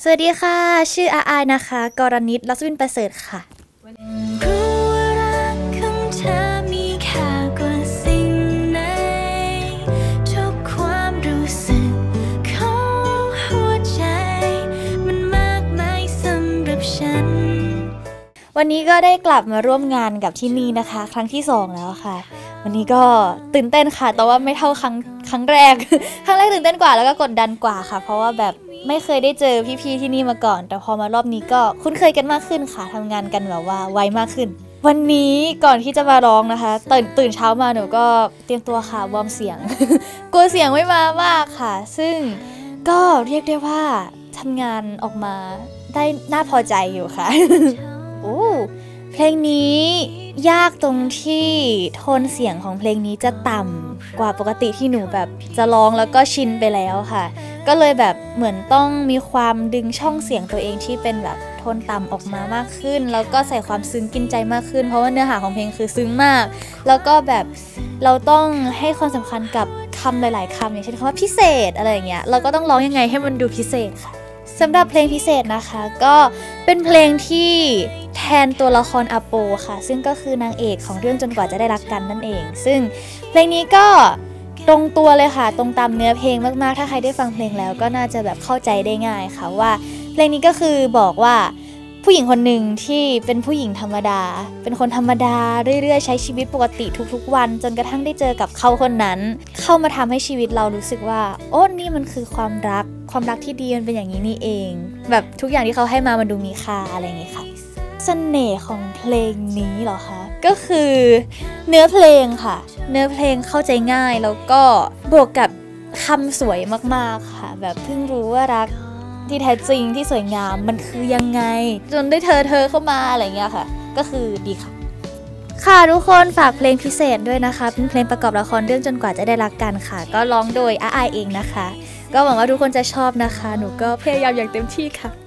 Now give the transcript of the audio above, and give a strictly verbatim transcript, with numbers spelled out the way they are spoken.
สวัสดีค่ะชื่ออาอายนะคะกรณิตลักษวินประเสริฐค่ะรู้ว่ารักของเธอมีค่ากว่าสิ่งไหนทุกความรู้สึกของหัวใจมันมากมายสำหรับฉันวันนี้ก็ได้กลับมาร่วมงานกับที่นี่นะคะครั้งที่สองแล้วค่ะวันนี้ก็ตื่นเต้นค่ะแต่ว่าไม่เท่าครั้งครั้งแรก ครั้งแรกตื่นเต้นกว่าแล้วก็กดดันกว่าค่ะเพราะว่าแบบไม่เคยได้เจอพี่ๆที่นี่มาก่อนแต่พอมารอบนี้ก็คุ้นเคยกันมากขึ้นค่ะทำงานกันแบบว่าไวมากขึ้นวันนี้ก่อนที่จะมาร้องนะคะตื่นตื่นเช้ามาหนูก็เตรียมตัวค่ะวอร์มเสียง กลัวเสียงไม่มามากค่ะซึ่งก็เรียกได้ว่าทำงานออกมาได้น่าพอใจอยู่ค่ะ โอ้เพลงนี้ยากตรงที่โทนเสียงของเพลงนี้จะต่ำกว่าปกติที่หนูแบบจะร้องแล้วก็ชินไปแล้วค่ะก็เลยแบบเหมือนต้องมีความดึงช่องเสียงตัวเองที่เป็นแบบโทนต่ำออกมามากขึ้นแล้วก็ใส่ความซึ้งกินใจมากขึ้นเพราะว่าเนื้อหาของเพลงคือซึ้งมากแล้วก็แบบเราต้องให้ความสำคัญกับคำหลายๆคำอย่างเช่นคำว่าพิเศษอะไรอย่างเงี้ยเราก็ต้องร้องยังไงให้มันดูพิเศษค่ะสำหรับเพลงพิเศษนะคะก็เป็นเพลงที่แทนตัวละครอาโปค่ะซึ่งก็คือนางเอกของเรื่องจนกว่าจะได้รักกันนั่นเองซึ่งเพลงนี้ก็ตรงตัวเลยค่ะตรงตามเนื้อเพลงมากๆถ้าใครได้ฟังเพลงแล้วก็น่าจะแบบเข้าใจได้ง่ายค่ะว่าเพลงนี้ก็คือบอกว่าผู้หญิงคนหนึ่งที่เป็นผู้หญิงธรรมดาเป็นคนธรรมดาเรื่อยๆใช้ชีวิตปกติทุกๆวันจนกระทั่งได้เจอกับเขาคนนั้นเข้ามาทำให้ชีวิตเรารู้สึกว่าโอ้นี่มันคือความรักความรักที่ดีมันเป็นอย่างนี้นี่เองแบบทุกอย่างที่เขาให้มามันดูมีค่าอะไรอย่างเงี้ยค่ะเสน่ห์ของเพลงนี้เหรอคะก็คือเนื้อเพลงค่ะเนื้อเพลงเข้าใจง่ายแล้วก็บวกกับคำสวยมากๆค่ะแบบเพิ่งรู้ว่ารักที่แท้จริงที่สวยงามมันคือยังไงจนได้เธอเธอเข้ามาอะไรเงี้ยค่ะก็คือดีค่ะค่ะทุกคนฝากเพลงพิเศษด้วยนะคะเป็นเพลงประกอบละครเรื่องจนกว่าจะได้รักกันค่ะก็ร้องโดยอาอายเองนะคะก็หวังว่าทุกคนจะชอบนะคะหนูก็พยายามอย่างเต็มที่ค่ะ